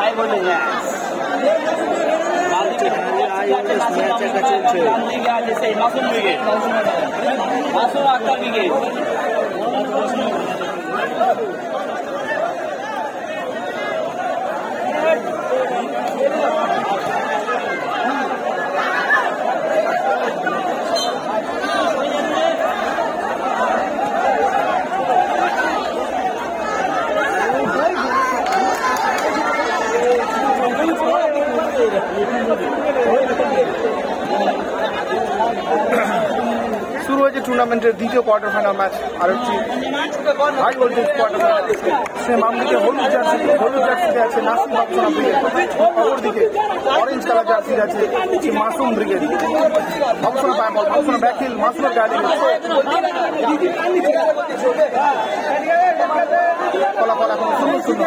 High voltage আছে সেই Masum brigade Masum Akhtar brigade শুরু হয়েছে টুর্নামেন্টের দ্বিতীয় কোয়ার্টার ফাইনাল ম্যাচ আর হচ্ছে হাই ভোল্টেজ কোয়ার্টার ফাইনাল। সে মামদিকে হলুদ জার্সিতে আছে নাসিম বাবসোনা ব্রিগেড, অপরদিকে অরেঞ্জ কালার জার্সি আছে মাসুম ব্রিগেড। বাবসোনা পায় বল, বাবসোনা ব্যাকহিল, মাসুমের গাড়ি ফলাফল এখন 0-0।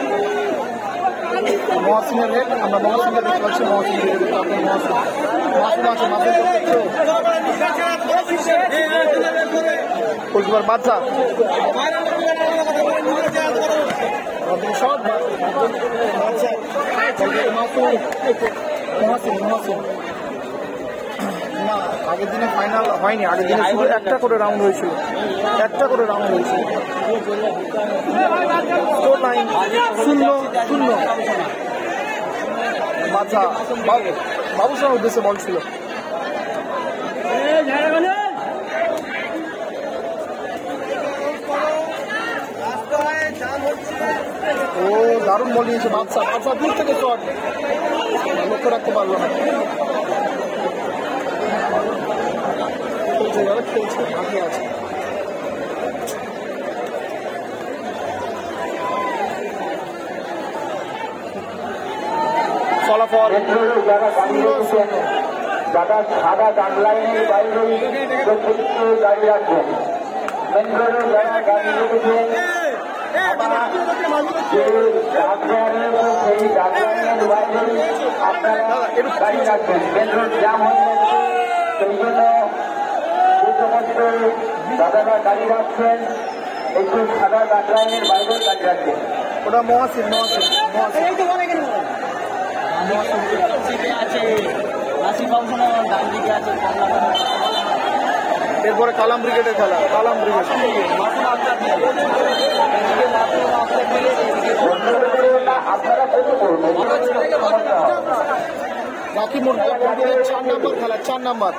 মহাসিনের রেট আমরা মহাসিনকে দেখতে পাচ্ছি, মহাসিনের মাসুম আছে, গোলকিপার বাচ্চা না, আগের দিনে ফাইনাল হয়নি, আগের দিনে শুধু একটা করে রাউন্ড হয়েছিল। Score line 0-0। বাচ্চা বাবুসোনার উদ্দেশ্যে বল ছিল। ও দারুণ বল নিয়েছে বাচ্চা দূর থেকে শট, লক্ষ্য রাখতে পারলো না। খেলছে আগে আছে। ফলাফল যারা সাদা গানলাইনের বাইরে গাড়ি রাখবেন, মেন রোডের যারা গাড়ি রেখেছেন সেই গানলাইনের বাইরে আপনারা গাড়ি রাখবেন। মেন রোড জ্যাম হয়ে যাচ্ছে, সেই জন্য যে সমস্ত দাদারা গাড়ি রাখছেন একটু সাদা গানলাইনের বাইরে গাড়ি রাখবেন। ওটা মহাসিন আছে নাসিম বাবসোনা ডান দিকে আছে। এরপরে কালাম ব্রিগেডের খেলা, কালাম ব্রিগেড বাকি মোট 4 নম্বর খেলা, 4 নম্বর।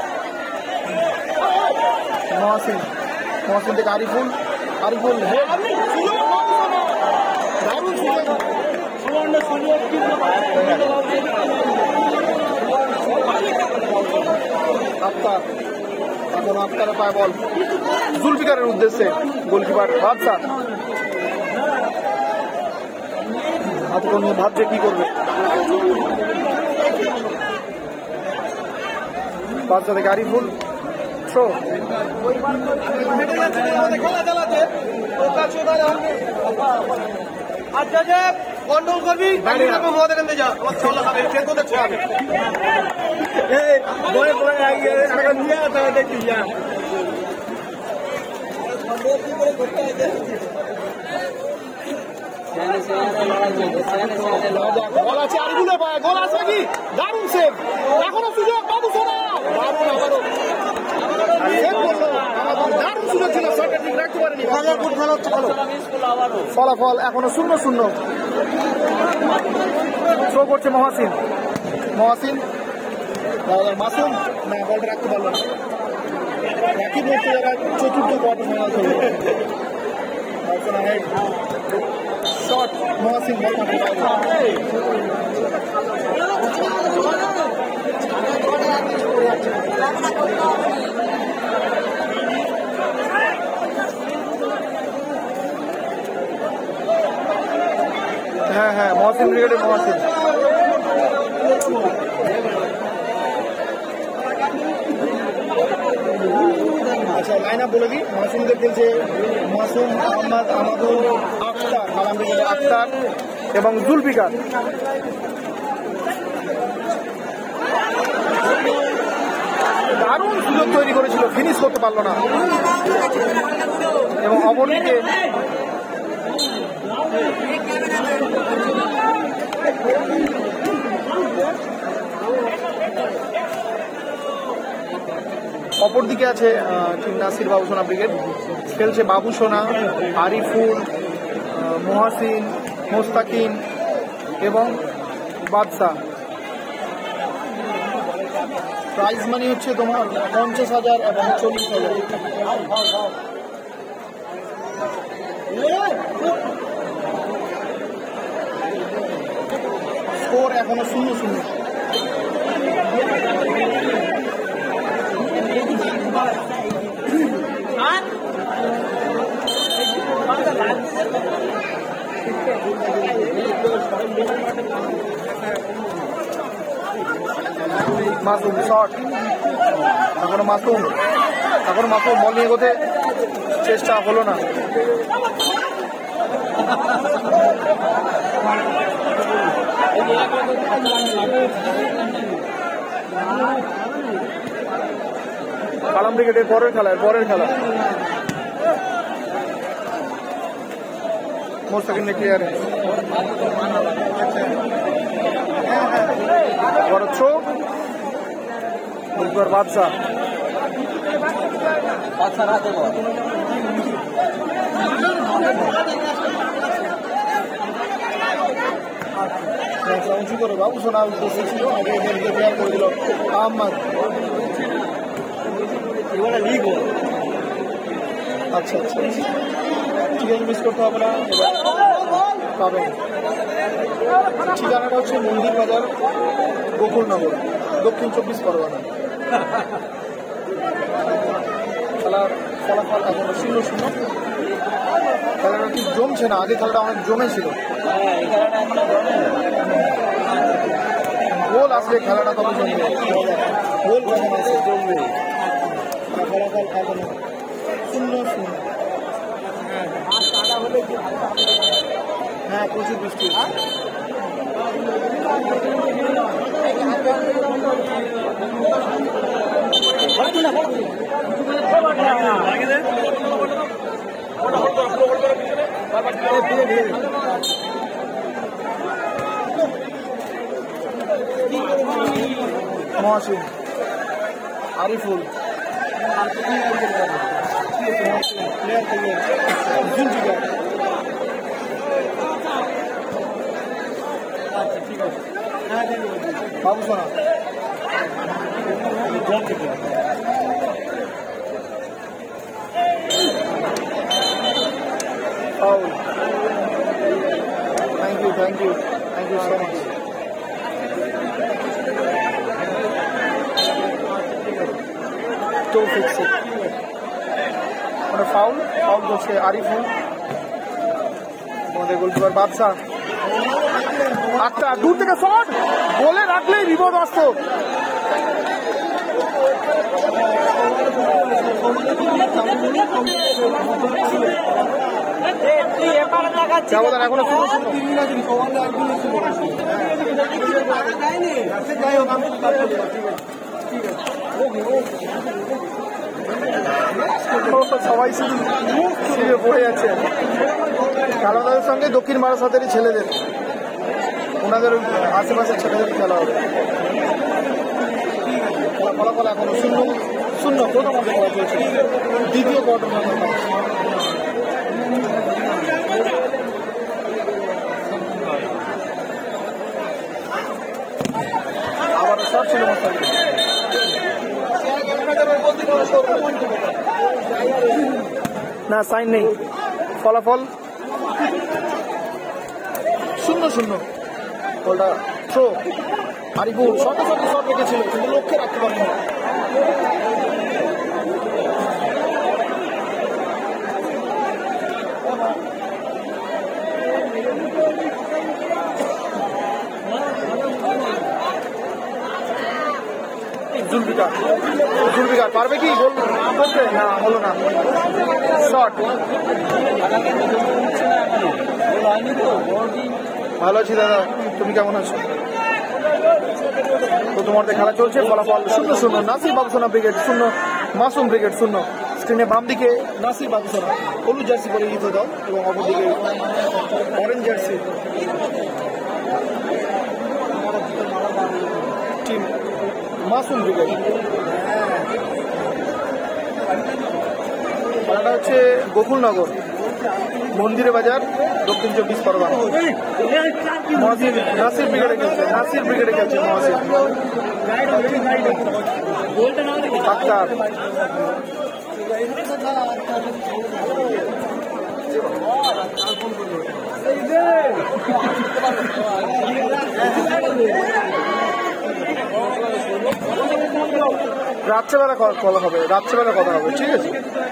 মহাসিন থেকে আরিফুল দারুণ সুযোগ। আক্তার পায় বল জুলফিকারের উদ্দেশ্যে, গোলকিপার বাদশা ভাবছে কি করবে। বাদশা থেকে আরিফুল থ্রো, কন্ট্রোল করবি দেখি গোল আছে আরিফুলের পায়ে, গোল আছে কি দারুণ সেভ, এখনো সুযোগ বাবুসোনা, দারুণ সুযোগ ছিল, ঠিক রাখতে পারেনি। ফলাফল এখনো 0-0। থ্রো করছে মহাসিন মাসুম না, বলটা রাখতে পারলো না। একই বলতে যারা চতুর্থ কোয়ার্টার ফাইনাল খেলবে। শট মহাসিন হ্যাঁ মহাসিন ব্রিগেডে মহাসিন। আচ্ছা লাইন আপ বলে দিই, মাসুমদের খেলছে মাসুম, আহমদ, আমাদুল, আক্তার, কালাম ব্রিগেডে আক্তার এবং জুলফিকার। দারুণ সুযোগ তৈরি করেছিল, ফিনিশ করতে পারলো না। এবং অপরদিকে অপরদিকে আছে টিম নাসির বাবুসোনা ব্রিগেড, খেলছে বাবুসোনা, আরিফুল, মহাসিন, মোস্তাকিম এবং বাদশা। প্রাইজ মানি হচ্ছে তোমার 50,000 এবং 40,000। স্কোর এখনো 0-0। মাসুম শট, এখনো মাসুম বল নিয়ে এগোতে চেষ্টা হলো না। কালাম ব্রিগেডের পরের খেলা মোস্তাকিম ক্লিয়ারেন্স, বড় থ্রো, বাদশা উঁচু করে বাবুসোনা ছিল, আগে করে দিল আহমদ। আচ্ছা ঠিক আছে, মিস করতে হবে না, পাবেন। ঠিকানাটা হচ্ছে মন্দির বাজার, গোকুলনগর, দক্ষিণ 24 পরগনা। খেলার ফলাফল এখনো 0-0। খেলাটা ঠিক জমছে না, আগে খেলাটা অনেক জমেছিল। গোল আসলে খেলাটা তবে জমবে, গোল কখন আসে জমবে। ফলাফল এখনো 0-0। হ্যাঁ, প্রচুর বৃষ্টি। Mahasin, Ariful, Babusona, foul. Thank you so much. To fix it. Foul করছে আরিফুল, আমাদের গোলকিপার বাদশা। আচ্ছা, দূর থেকে শট, গোলে রাখলেই বিপদ আসত। ব্যবধান এখনো সবাই শুধু পড়ে যাচ্ছে। খেলাধুলার সঙ্গে দক্ষিণ বারাসাতেরই ছেলেদের, ওনাদের আশেপাশের ছেলেদের খেলা হবে। ফলাফল এখনো 0-0। প্রথম অর্ধে খেলা চলছে, দ্বিতীয় কোয়ার্টার ফাইনাল ম্যাচ। আবারও শট ছিল মোস্তাকিম, না সাইন নেই। ফলাফল 0-0। বলটা থ্রো, আরিফুল শট রেখেছিল কিন্তু লক্ষ্যে রাখতে পারেনি। জুলফিকার পারবে কি গোল করতে? না, হলো না। শট, ভালো আছি দাদা, তুমি কেমন আছো? প্রথম অর্ধে খেলা চলছে, ফলাফল 0-0। Nasir Babusona brigade 0, Masum brigade 0। স্ক্রিনে বাম দিকে নাসির বাবুসোনা হলুদ জার্সি পরে ইতো দাও এবং অপরদিকে orange jersey team Masum brigade. খেলাটা হচ্ছে গোকুলনগর মন্দিরে বাজার দক্ষিণ 24 পরগনা। নাসির ব্রিগেডে খেলছে মহাসির আক্তার। রাত্রেবেলা কথা হবে, ঠিক আছে।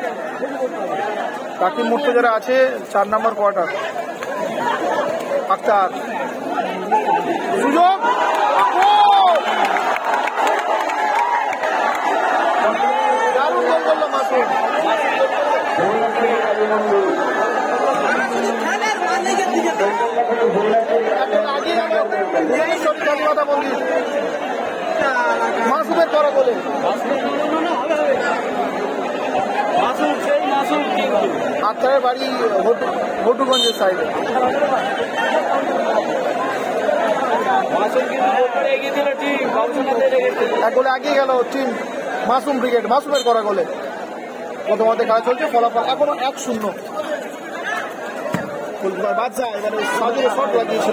তাকিব মুর্তজারা আছে 4 নম্বর কোয়ার্টার। আক্তার সুযোগ, দারুণ গোল করলো মাসুম। মাসুমের করা বলে আক্তারের বাড়ি হটুগঞ্জের সাইডে। এক গোলে এগিয়ে গেল টিম মাসুম ব্রিগেড। মাসুমের করা গোলে প্রথমার্ধে খেলা চলছে, ফলাফল এখনো 1-0। বাদশা এবারে সাজুরে শট লাগিয়েছিল।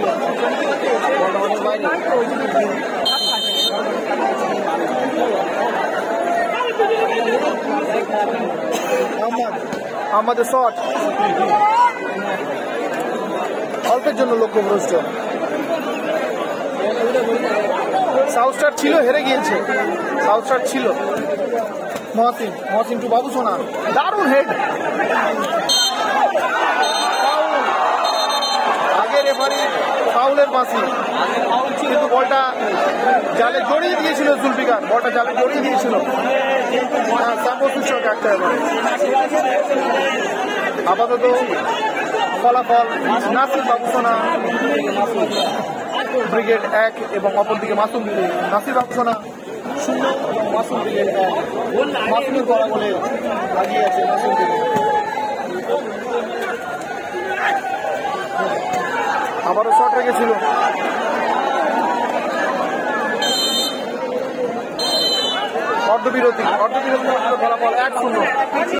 আমাদের শট অল্পের জন্য লক্ষ্যভ্রষ্ট। সাউথ স্টার ছিল, হেরে গিয়েছে। সাউথ স্টার ছিল। মহসিন টু বাবু সোনা, দারুণ হেড। আগে রেফারি ফাউলের পাশে, কিন্তু বলটা জালে জড়িয়ে দিয়েছিল জুলফিকার। বলটা জালে জড়িয়ে দিয়েছিল। আপাতত ফলাফল নাসির বাবুসোনা ব্রিগেড 1 এবং অপরদিকে নাসির বাবুসোনা 0 এবং মাসুম ব্রিগেড 1। মাসুমের করা বলে আগিয়ে আছে নাসির ব্রিগেড। আবারও শট রেখেছিল। অর্ধবিরতি ফলাফল 1-0।